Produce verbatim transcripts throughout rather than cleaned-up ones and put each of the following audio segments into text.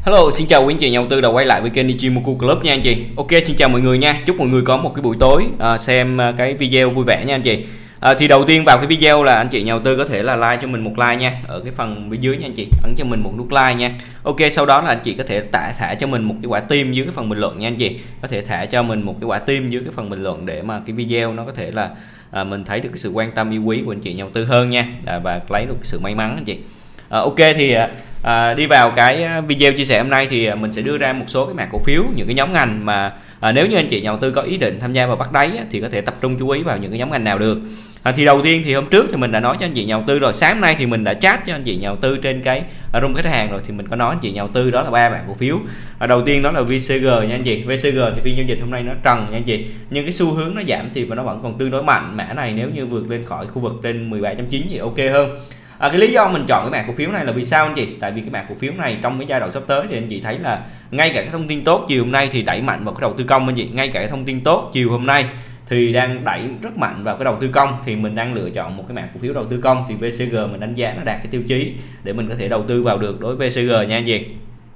Hello, xin chào quý anh chị nhà đầu tư đã quay lại với kênh Ichimoku Club nha anh chị. Ok, xin chào mọi người nha. Chúc mọi người có một cái buổi tối à, xem cái video vui vẻ nha anh chị. À, thì đầu tiên vào cái video là anh chị nhà đầu tư có thể là like cho mình một like nha, ở cái phần bên dưới nha anh chị, ấn cho mình một nút like nha. Ok, sau đó là anh chị có thể thả thả cho mình một cái quả tim dưới cái phần bình luận nha anh chị. Có thể thả cho mình một cái quả tim dưới cái phần bình luận để mà cái video nó có thể là à, mình thấy được cái sự quan tâm yêu quý của anh chị nhà đầu tư hơn nha, à, và lấy được cái sự may mắn anh chị. À, ok thì à, đi vào cái video chia sẻ hôm nay thì mình sẽ đưa ra một số cái mã cổ phiếu, những cái nhóm ngành mà à, nếu như anh chị nhà đầu tư có ý định tham gia vào bắt đáy á, thì có thể tập trung chú ý vào những cái nhóm ngành nào được. À, thì đầu tiên thì hôm trước thì mình đã nói cho anh chị nhà đầu tư rồi, sáng hôm nay thì mình đã chat cho anh chị nhà đầu tư trên cái room khách hàng rồi, thì mình có nói anh chị nhà đầu tư đó là ba mã cổ phiếu. À, đầu tiên đó là vê xê giê nha anh chị. vê xê giê thì phiên giao dịch hôm nay nó trần nha anh chị, nhưng cái xu hướng nó giảm thì nó vẫn còn tương đối mạnh. Mã này nếu như vượt lên khỏi khu vực trên mười bảy chấm chín thì ok hơn. À, cái lý do mình chọn cái mã cổ phiếu này là vì sao anh chị? Tại vì cái mã cổ phiếu này trong cái giai đoạn sắp tới thì anh chị thấy là ngay cả cái thông tin tốt chiều hôm nay thì đẩy mạnh vào cái đầu tư công anh chị. Ngay cả cái thông tin tốt chiều hôm nay thì đang đẩy rất mạnh vào cái đầu tư công, thì mình đang lựa chọn một cái mã cổ phiếu đầu tư công, thì vê xê giê mình đánh giá nó đạt cái tiêu chí để mình có thể đầu tư vào được đối với vê xê giê nha anh chị.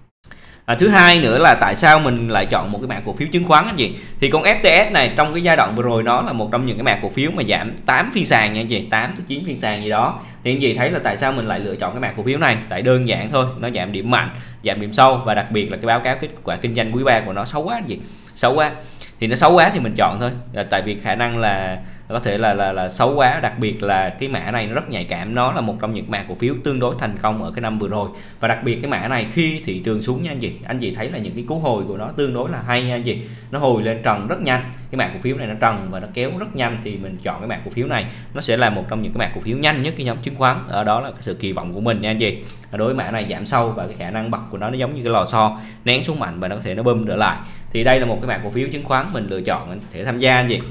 À, thứ hai nữa là tại sao mình lại chọn một cái mã cổ phiếu chứng khoán anh chị? Thì con ép tê ét này trong cái giai đoạn vừa rồi nó là một trong những cái mã cổ phiếu mà giảm tám phiên sàn nha anh chị, tám tới chín phiên sàn gì đó. Thì anh chị thấy là tại sao mình lại lựa chọn cái mã cổ phiếu này? Tại đơn giản thôi, nó giảm điểm mạnh, giảm điểm sâu, và đặc biệt là cái báo cáo kết quả kinh doanh quý ba của nó xấu quá anh chị, xấu quá. Thì nó xấu quá thì mình chọn thôi, tại vì khả năng là có thể là là là xấu quá, đặc biệt là cái mã này nó rất nhạy cảm, nó là một trong những mã cổ phiếu tương đối thành công ở cái năm vừa rồi, và đặc biệt cái mã này khi thị trường xuống nha anh chị, anh chị thấy là những cái cú hồi của nó tương đối là hay nha anh chị, nó hồi lên trần rất nhanh. Cái mã cổ phiếu này nó trần và nó kéo rất nhanh, thì mình chọn cái mã cổ phiếu này, nó sẽ là một trong những cái mã cổ phiếu nhanh nhất cái nhóm chứng khoán. Ở đó là cái sự kỳ vọng của mình nha anh chị. Đối với mã này giảm sâu và cái khả năng bật của nó nó giống như cái lò xo nén xuống mạnh và nó có thể nó bơm trở lại, thì đây là một cái mã cổ phiếu chứng khoán mình lựa chọn để tham gia anh chị.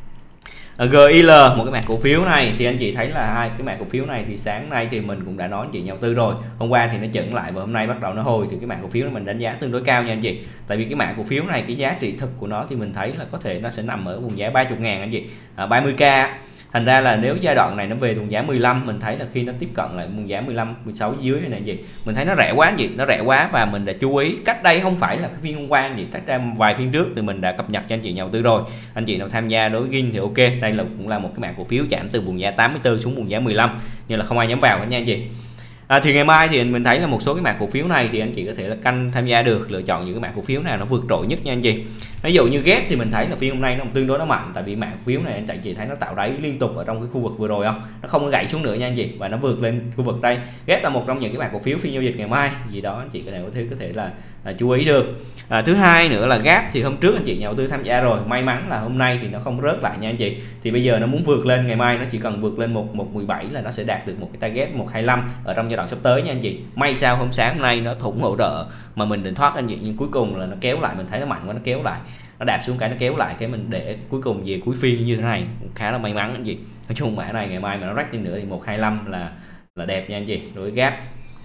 giê i lờ, một cái mã cổ phiếu này thì anh chị thấy là hai cái mã cổ phiếu này thì sáng nay thì mình cũng đã nói anh chị nhà đầu tư rồi, hôm qua thì nó chững lại và hôm nay bắt đầu nó hồi, thì cái mã cổ phiếu này mình đánh giá tương đối cao nha anh chị. Tại vì cái mã cổ phiếu này cái giá trị thực của nó thì mình thấy là có thể nó sẽ nằm ở vùng giá ba mươi ngàn anh chị, à, ba mươi k. Thành ra là nếu giai đoạn này nó về vùng giá mười lăm, mình thấy là khi nó tiếp cận lại vùng giá mười lăm, mười sáu dưới này gì, mình thấy nó rẻ quá anh chị, nó rẻ quá. Và mình đã chú ý cách đây không phải là cái phiên hôm qua anh chị, cách ra vài phiên trước thì mình đã cập nhật cho anh chị nhà đầu tư rồi. Anh chị nào tham gia đối với Gin thì ok, đây là cũng là một cái mã cổ phiếu chạm từ vùng giá tám mươi tư xuống vùng giá mười lăm, nhưng là không ai nhắm vào nha anh chị. À, thì ngày mai thì mình thấy là một số cái mã cổ phiếu này thì anh chị có thể là canh tham gia được, lựa chọn những cái mã cổ phiếu nào nó vượt trội nhất nha anh chị. Ví dụ như ghét thì mình thấy là phiên hôm nay nó tương đối nó mạnh, tại vì mã cổ phiếu này anh chị thấy nó tạo đáy liên tục ở trong cái khu vực vừa rồi không, nó không có gãy xuống nữa nha anh chị, và nó vượt lên khu vực đây. Ghét là một trong những cái mã cổ phiếu phiên giao dịch ngày mai gì đó anh chị có thể có thể có thể là, là chú ý được. À, thứ hai nữa là gáp thì hôm trước anh chị nhà đầu tư tham gia rồi, may mắn là hôm nay thì nó không rớt lại nha anh chị, thì bây giờ nó muốn vượt lên ngày mai nó chỉ cần vượt lên một một mười bảy là nó sẽ đạt được một cái target một hai lăm ở trong giai đoạn sắp tới nha anh chị. May sao hôm sáng hôm nay nó thủng hỗ trợ mà mình định thoát anh chị, nhưng cuối cùng là nó kéo lại, mình thấy nó mạnh quá, nó kéo lại, nó đạp xuống cái nó kéo lại, cái mình để cuối cùng về cuối phiên như thế này cũng khá là may mắn anh chị. Nói chung mã này ngày mai mà nó rách đi nữa thì một hai lăm là là đẹp nha anh chị. Đối với gap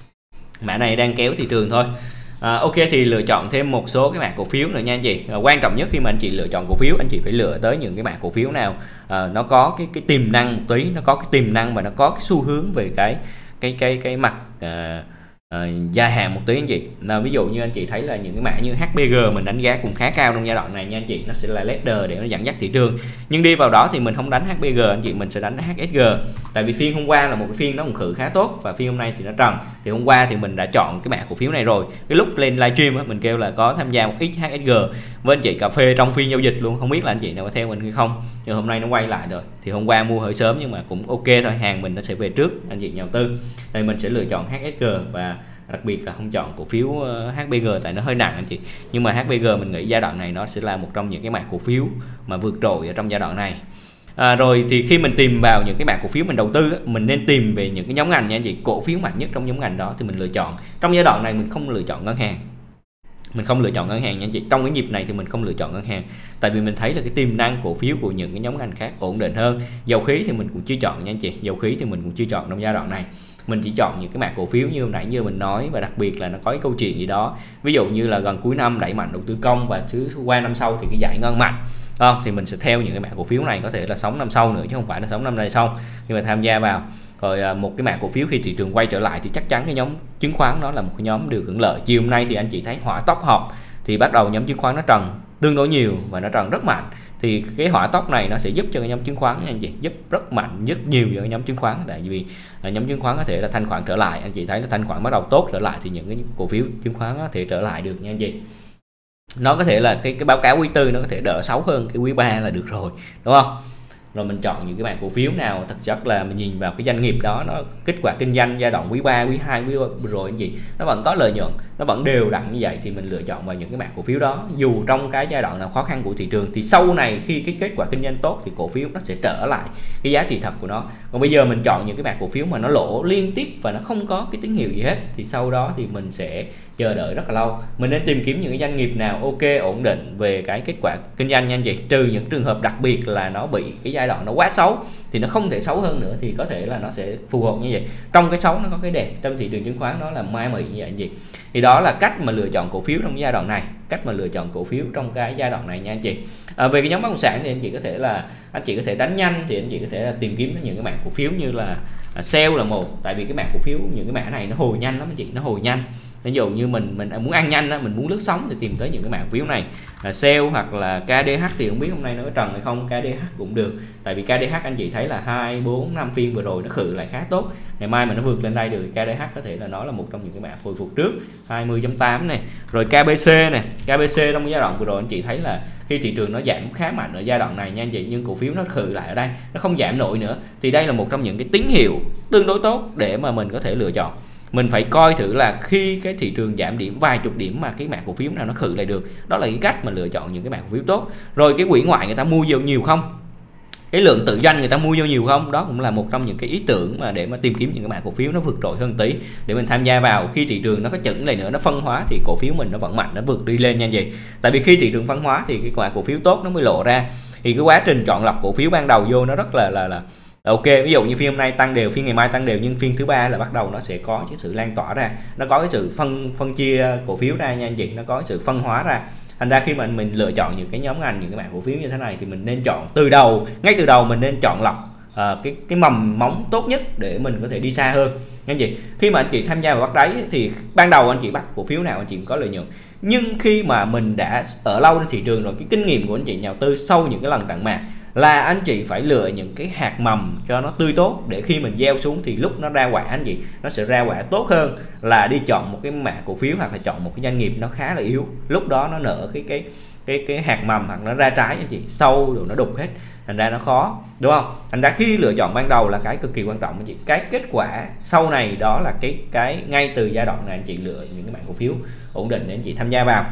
mã này đang kéo thị trường thôi. À, ok thì lựa chọn thêm một số cái mã cổ phiếu nữa nha anh chị. À, quan trọng nhất khi mà anh chị lựa chọn cổ phiếu, anh chị phải lựa tới những cái mã cổ phiếu nào à, nó có cái cái tiềm năng một tí, nó có cái tiềm năng và nó có cái xu hướng về cái cái cái cái mặt à, À, dài hạn một tí anh chị. Nào, ví dụ như anh chị thấy là những cái mã như hát pê giê mình đánh giá cũng khá cao trong giai đoạn này nha anh chị, nó sẽ là leader để nó dẫn dắt thị trường. Nhưng đi vào đó thì mình không đánh hát pê giê anh chị, mình sẽ đánh hát ét giê, tại vì phiên hôm qua là một cái phiên nó cũng khử khá tốt và phiên hôm nay thì nó trần. Thì hôm qua thì mình đã chọn cái mã cổ phiếu này rồi, cái lúc lên livestream á mình kêu là có tham gia một ít hát ét giê với anh chị cà phê trong phiên giao dịch luôn, không biết là anh chị nào có theo mình hay không, nhưng hôm nay nó quay lại rồi. Thì hôm qua mua hơi sớm nhưng mà cũng ok thôi, hàng mình nó sẽ về trước anh chị nhà đầu tư. Đây mình sẽ lựa chọn hát ét giê và đặc biệt là không chọn cổ phiếu hát pê giê tại nó hơi nặng anh chị. Nhưng mà hát pê giê mình nghĩ giai đoạn này nó sẽ là một trong những cái mã cổ phiếu mà vượt trội ở trong giai đoạn này. À, rồi thì khi mình tìm vào những cái mã cổ phiếu mình đầu tư, mình nên tìm về những cái nhóm ngành nha anh chị, cổ phiếu mạnh nhất trong nhóm ngành đó thì mình lựa chọn. Trong giai đoạn này mình không lựa chọn ngân hàng, mình không lựa chọn ngân hàng nha anh chị. Trong cái nhịp này thì mình không lựa chọn ngân hàng, tại vì mình thấy là cái tiềm năng cổ phiếu của những cái nhóm ngành khác ổn định hơn. Dầu khí thì mình cũng chưa chọn nha anh chị, dầu khí thì mình cũng chưa chọn trong giai đoạn này. Mình chỉ chọn những cái mã cổ phiếu như nãy như mình nói, và đặc biệt là nó có cái câu chuyện gì đó, ví dụ như là gần cuối năm đẩy mạnh đầu tư công và thứ qua năm sau thì cái giải ngân mạnh không, thì mình sẽ theo những cái mã cổ phiếu này, có thể là sống năm sau nữa chứ không phải là sống năm nay xong, nhưng mà tham gia vào. Rồi à, một cái mã cổ phiếu khi thị trường quay trở lại thì chắc chắn cái nhóm chứng khoán nó là một cái nhóm được hưởng lợi. Chiều hôm nay thì anh chị thấy hỏa tốc họp thì bắt đầu nhóm chứng khoán nó trần tương đối nhiều và nó trần rất mạnh. Thì cái hỏa tốc này nó sẽ giúp cho cái nhóm chứng khoán anh chị, giúp rất mạnh, rất nhiều cho cái nhóm chứng khoán, tại vì à, nhóm chứng khoán có thể là thanh khoản trở lại. Anh chị thấy là thanh khoản bắt đầu tốt trở lại thì những cái cổ phiếu chứng khoán có thể trở lại được nha anh chị. Nó có thể là cái cái báo cáo quý tư nó có thể đỡ xấu hơn cái quý ba là được rồi, đúng không? Rồi mình chọn những cái mã cổ phiếu nào thực chất là mình nhìn vào cái doanh nghiệp đó, nó kết quả kinh doanh giai đoạn quý ba, quý hai, quý rồi anh chị, nó vẫn có lợi nhuận, nó vẫn đều đặn như vậy thì mình lựa chọn vào những cái mã cổ phiếu đó. Dù trong cái giai đoạn nào khó khăn của thị trường thì sau này khi cái kết quả kinh doanh tốt thì cổ phiếu nó sẽ trở lại cái giá trị thật của nó. Còn bây giờ mình chọn những cái mã cổ phiếu mà nó lỗ liên tiếp và nó không có cái tín hiệu gì hết thì sau đó thì mình sẽ chờ đợi rất là lâu. Mình nên tìm kiếm những cái doanh nghiệp nào ok, ổn định về cái kết quả kinh doanh nha anh chị, trừ những trường hợp đặc biệt là nó bị cái giai đoạn nó quá xấu thì nó không thể xấu hơn nữa thì có thể là nó sẽ phù hợp như vậy. Trong cái xấu nó có cái đẹp, trong thị trường chứng khoán nó là ma mị như vậy anh chị. Thì đó là cách mà lựa chọn cổ phiếu trong giai đoạn này, cách mà lựa chọn cổ phiếu trong cái giai đoạn này nha anh chị. À, về cái nhóm bất động sản thì anh chị có thể là anh chị có thể đánh nhanh thì anh chị có thể là tìm kiếm những cái mã cổ phiếu như là à, sale là một, tại vì cái mã cổ phiếu những cái mã này nó hồi nhanh lắm anh chị, nó hồi nhanh. Ví dụ như mình mình muốn ăn nhanh đó, mình muốn lướt sóng thì tìm tới những cái mã cổ phiếu này là sale hoặc là ca đê hát thì không biết hôm nay nó có trần hay không. ca đê hát cũng được, tại vì ca đê hát anh chị thấy là hai bốn năm phiên vừa rồi nó khử lại khá tốt. Ngày mai mà nó vượt lên đây được ca đê hát có thể là nó là một trong những cái mã hồi phục trước hai mươi chấm tám này. Rồi ca bê xê này, ca bê xê trong cái giai đoạn vừa rồi anh chị thấy là khi thị trường nó giảm khá mạnh ở giai đoạn này nha anh chị, nhưng cổ phiếu nó khử lại ở đây, nó không giảm nổi nữa thì đây là một trong những cái tín hiệu tương đối tốt để mà mình có thể lựa chọn. Mình phải coi thử là khi cái thị trường giảm điểm vài chục điểm mà cái mã cổ phiếu nào nó khử lại được, đó là cái cách mà lựa chọn những cái mã cổ phiếu tốt. Rồi cái quỹ ngoại người ta mua vô nhiều không, cái lượng tự doanh người ta mua vô nhiều không, đó cũng là một trong những cái ý tưởng mà để mà tìm kiếm những cái mã cổ phiếu nó vượt trội hơn tí để mình tham gia vào. Khi thị trường nó có chững lại nữa, nó phân hóa thì cổ phiếu mình nó vẫn mạnh, nó vượt đi lên nha anh chị. Tại vì khi thị trường phân hóa thì cái mã cổ phiếu tốt nó mới lộ ra. Thì cái quá trình chọn lọc cổ phiếu ban đầu vô nó rất là là là ok. Ví dụ như phiên hôm nay tăng đều, phiên ngày mai tăng đều, nhưng phiên thứ ba là bắt đầu nó sẽ có cái sự lan tỏa ra, nó có cái sự phân phân chia cổ phiếu ra nha anh chị, nó có cái sự phân hóa ra. Thành ra khi mà mình lựa chọn những cái nhóm ngành, những cái mã cổ phiếu như thế này thì mình nên chọn từ đầu, ngay từ đầu mình nên chọn lọc à, cái cái mầm móng tốt nhất để mình có thể đi xa hơn nha anh chị. Khi mà anh chị tham gia vào bắt đáy thì ban đầu anh chị bắt cổ phiếu nào anh chị cũng có lợi nhuận, nhưng khi mà mình đã ở lâu trên thị trường rồi, cái kinh nghiệm của anh chị nhà đầu tư sau những cái lần tặng mạc là anh chị phải lựa những cái hạt mầm cho nó tươi tốt để khi mình gieo xuống thì lúc nó ra quả anh chị nó sẽ ra quả tốt hơn là đi chọn một cái mã cổ phiếu hoặc là chọn một cái doanh nghiệp nó khá là yếu, lúc đó nó nở cái cái cái cái hạt mầm hoặc nó ra trái anh chị, sâu rồi nó đục hết, thành ra nó khó, đúng không? Thành ra khi lựa chọn ban đầu là cái cực kỳ quan trọng anh chị. Cái kết quả sau này đó là cái cái ngay từ giai đoạn này anh chị lựa những cái mã cổ phiếu ổn định để anh chị tham gia vào.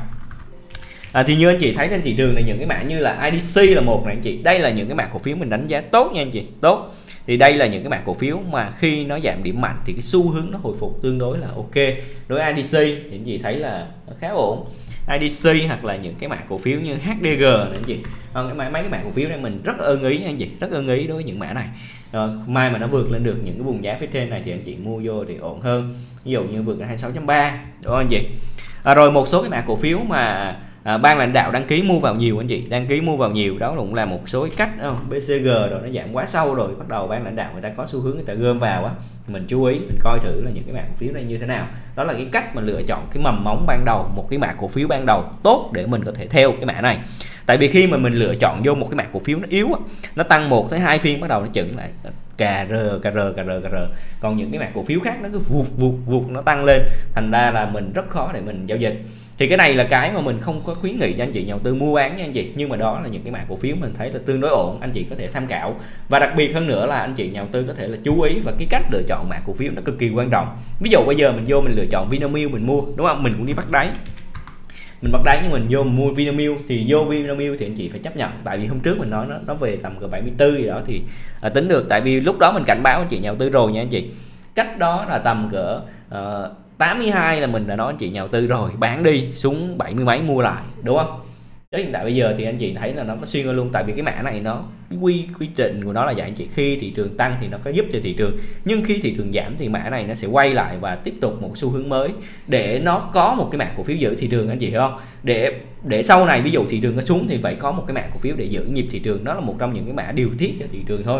À, thì như anh chị thấy trên thị trường này những cái mã như là i đê xê là một này anh chị, đây là những cái mã cổ phiếu mình đánh giá tốt nha anh chị, tốt. Thì đây là những cái mã cổ phiếu mà khi nó giảm điểm mạnh thì cái xu hướng nó hồi phục tương đối là ok. Đối với i đê xê thì anh chị thấy là khá ổn. i đê xê hoặc là những cái mã cổ phiếu như hát đê giê này anh chị, à, mấy mấy cái mã cổ phiếu này mình rất ưng ý nha anh chị, rất ưng ý đối với những mã này. Rồi, mai mà nó vượt lên được những cái vùng giá phía trên này thì anh chị mua vô thì ổn hơn, ví dụ như vượt hai mươi sáu chấm ba, đúng không anh chị? À, rồi một số cái mã cổ phiếu mà à, ban lãnh đạo đăng ký mua vào nhiều anh chị, đăng ký mua vào nhiều đó cũng là một số cái cách. oh, bê xê giê rồi nó giảm quá sâu rồi, bắt đầu ban lãnh đạo người ta có xu hướng người ta gom vào á, mình chú ý mình coi thử là những cái mã cổ phiếu này như thế nào. Đó là cái cách mà lựa chọn cái mầm móng ban đầu, một cái mã cổ phiếu ban đầu tốt để mình có thể theo cái mã này. Tại vì khi mà mình lựa chọn vô một cái mã cổ phiếu nó yếu á, nó tăng một tới hai phiên bắt đầu nó chững lại cà rờ cà rờ cà rờ cà rờ, còn những cái mã cổ phiếu khác nó cứ vụt vụt vụt nó tăng lên, thành ra là mình rất khó để mình giao dịch. Thì cái này là cái mà mình không có khuyến nghị cho anh chị nhà đầu tư mua bán nha anh chị, nhưng mà đó là những cái mã cổ phiếu mình thấy là tương đối ổn, anh chị có thể tham khảo. Và đặc biệt hơn nữa là anh chị nhà đầu tư có thể là chú ý và cái cách lựa chọn mã cổ phiếu nó cực kỳ quan trọng. Ví dụ bây giờ mình vô mình lựa chọn Vinamilk mình mua, đúng không? Mình cũng đi bắt đáy, mình bắt đáy nhưng mình vô mình mua Vinamilk thì vô Vinamilk thì anh chị phải chấp nhận, tại vì hôm trước mình nói nó nó về tầm cỡ bảy mươi tư gì đó thì à, tính được, tại vì lúc đó mình cảnh báo anh chị nhà đầu tư rồi nha anh chị. Cách đó là tầm cỡ uh, tám mươi hai là mình đã nói anh chị nhà đầu tư rồi, bán đi xuống bảy mươi mấy mua lại, đúng không? Đến hiện tại bây giờ thì anh chị thấy là nó có xuyên qua luôn, tại vì cái mã này nó cái quy quy trình của nó là vậy anh chị, khi thị trường tăng thì nó có giúp cho thị trường, nhưng khi thị trường giảm thì mã này nó sẽ quay lại và tiếp tục một xu hướng mới để nó có một cái mã cổ phiếu giữ thị trường anh chị hiểu không? Để để sau này ví dụ thị trường có xuống thì phải có một cái mã cổ phiếu để giữ nhịp thị trường, đó là một trong những cái mã điều tiết cho thị trường thôi.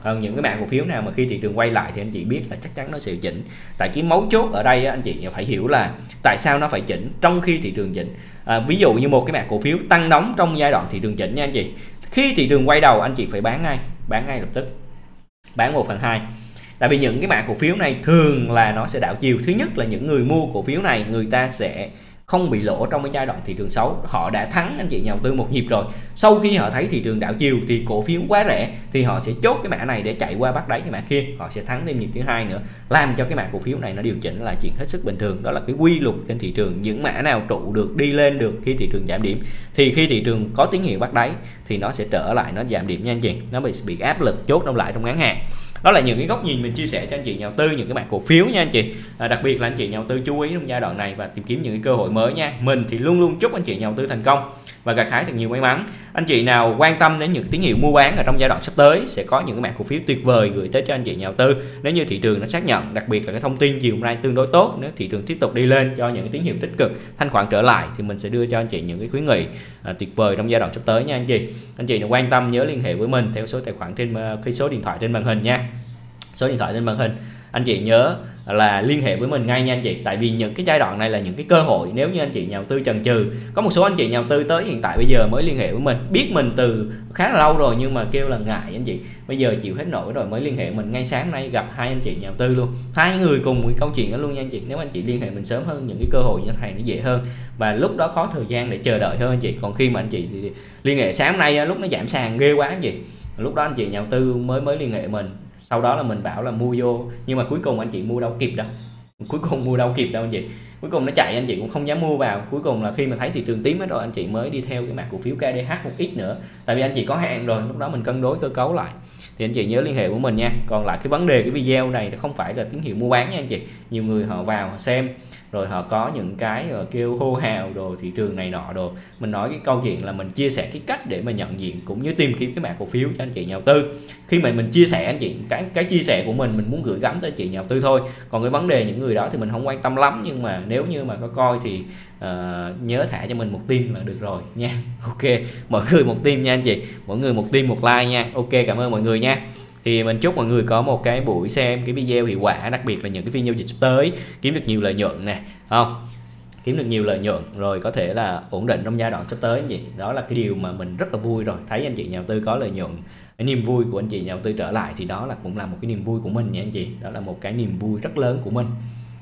Còn những cái mã cổ phiếu nào mà khi thị trường quay lại thì anh chị biết là chắc chắn nó sẽ chỉnh. Tại cái mấu chốt ở đây anh chị phải hiểu là tại sao nó phải chỉnh trong khi thị trường chỉnh. À, ví dụ như một cái mã cổ phiếu tăng nóng trong giai đoạn thị trường chỉnh nha anh chị, khi thị trường quay đầu anh chị phải bán ngay, bán ngay lập tức, bán một phần hai. Tại vì những cái mã cổ phiếu này thường là nó sẽ đảo chiều. Thứ nhất là những người mua cổ phiếu này người ta sẽ không bị lỗ trong cái giai đoạn thị trường xấu, họ đã thắng anh chị nhà đầu tư một nhịp rồi. Sau khi họ thấy thị trường đảo chiều thì cổ phiếu quá rẻ thì họ sẽ chốt cái mã này để chạy qua bắt đáy cái mã kia, họ sẽ thắng thêm nhịp thứ hai nữa, làm cho cái mã cổ phiếu này nó điều chỉnh là chuyện hết sức bình thường. Đó là cái quy luật trên thị trường. Những mã nào trụ được, đi lên được khi thị trường giảm điểm thì khi thị trường có tín hiệu bắt đáy thì nó sẽ trở lại, nó giảm điểm nha anh chị, nó bị bị áp lực chốt đông lại trong ngắn hạn. Đó là những cái góc nhìn mình chia sẻ cho anh chị nhà đầu tư những cái mã cổ phiếu nha anh chị. À, đặc biệt là anh chị nhà đầu tư chú ý trong giai đoạn này và tìm kiếm những cái cơ hội mới nha. Mình thì luôn luôn chúc anh chị nhà đầu tư thành công và gặt hái thật nhiều may mắn. Anh chị nào quan tâm đến những tín hiệu mua bán ở trong giai đoạn sắp tới sẽ có những cái mã cổ phiếu tuyệt vời gửi tới cho anh chị nhà đầu tư nếu như thị trường nó xác nhận, đặc biệt là cái thông tin chiều hôm nay tương đối tốt. Nếu thị trường tiếp tục đi lên cho những cái tín hiệu tích cực, thanh khoản trở lại thì mình sẽ đưa cho anh chị những cái khuyến nghị à, tuyệt vời trong giai đoạn sắp tới nha anh chị. Anh chị nào quan tâm nhớ liên hệ với mình theo số tài khoản trên cái số điện thoại trên màn hình nha. Số điện thoại trên màn hình anh chị nhớ là liên hệ với mình ngay nha anh chị. Tại vì những cái giai đoạn này là những cái cơ hội, nếu như anh chị nhà đầu tư chần chừ, có một số anh chị nhà đầu tư tới hiện tại bây giờ mới liên hệ với mình, biết mình từ khá là lâu rồi nhưng mà kêu là ngại anh chị, bây giờ chịu hết nổi rồi mới liên hệ mình. Ngay sáng nay gặp hai anh chị nhà đầu tư luôn, hai người cùng cái câu chuyện đó luôn nha anh chị. Nếu anh chị liên hệ mình sớm hơn, những cái cơ hội như thế này nó dễ hơn và lúc đó có thời gian để chờ đợi hơn anh chị. Còn khi mà anh chị thì liên hệ sáng nay lúc nó giảm sàn ghê quá anh chị, lúc đó anh chị nhà đầu tư mới mới liên hệ mình, sau đó là mình bảo là mua vô nhưng mà cuối cùng anh chị mua đâu kịp đâu, cuối cùng mua đâu kịp đâu anh chị, cuối cùng nó chạy anh chị cũng không dám mua vào. Cuối cùng là khi mà thấy thị trường tím hết rồi anh chị mới đi theo cái mã cổ phiếu ca đê hát một ít nữa, tại vì anh chị có hạn rồi, lúc đó mình cân đối cơ cấu lại. Thì anh chị nhớ liên hệ của mình nha. Còn lại cái vấn đề cái video này nó không phải là tín hiệu mua bán nha anh chị. Nhiều người họ vào họ xem rồi họ có những cái rồi kêu hô hào đồ thị trường này nọ đồ. Mình nói cái câu chuyện là mình chia sẻ cái cách để mà nhận diện cũng như tìm kiếm cái mã cổ phiếu cho anh chị nhà đầu tư. Khi mà mình chia sẻ anh chị cái cái chia sẻ của mình mình muốn gửi gắm tới anh chị nhà đầu tư thôi. Còn cái vấn đề những người đó thì mình không quan tâm lắm, nhưng mà nếu như mà có coi thì uh, nhớ thả cho mình một tim là được rồi nha. Ok, mọi người một tim nha anh chị, mọi người một tim một like nha. Ok, cảm ơn mọi người nha. Thì mình chúc mọi người có một cái buổi xem cái video hiệu quả, đặc biệt là những cái video dịch sắp tới kiếm được nhiều lợi nhuận nè, không? Kiếm được nhiều lợi nhuận rồi có thể là ổn định trong giai đoạn sắp tới anh chị. Đó là cái điều mà mình rất là vui rồi, thấy anh chị nhà đầu tư có lợi nhuận, cái niềm vui của anh chị nhà đầu tư trở lại thì đó là cũng là một cái niềm vui của mình nha anh chị. Đó là một cái niềm vui rất lớn của mình.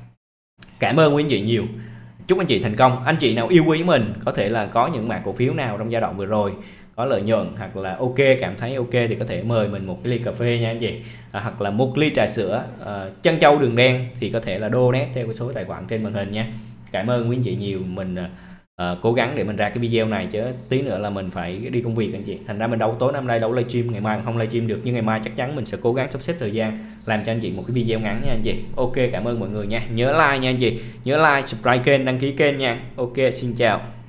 Cảm ơn quý anh chị nhiều. Chúc anh chị thành công. Anh chị nào yêu quý mình có thể là có những mã cổ phiếu nào trong giai đoạn vừa rồi có lợi nhuận hoặc là ok, cảm thấy ok thì có thể mời mình một cái ly cà phê nha anh chị, à, hoặc là một ly trà sữa à, trân châu đường đen thì có thể là donate theo cái số tài khoản trên màn hình nha. Cảm ơn quý anh chị nhiều. Mình à, cố gắng để mình ra cái video này chứ tí nữa là mình phải đi công việc anh chị, thành ra mình đâu tối năm nay đâu livestream, ngày mai không livestream được, nhưng ngày mai chắc chắn mình sẽ cố gắng sắp xếp thời gian làm cho anh chị một cái video ngắn nha anh chị. Ok, cảm ơn mọi người nha, nhớ like nha anh chị, nhớ like, subscribe kênh, đăng ký kênh nha. Ok, xin chào.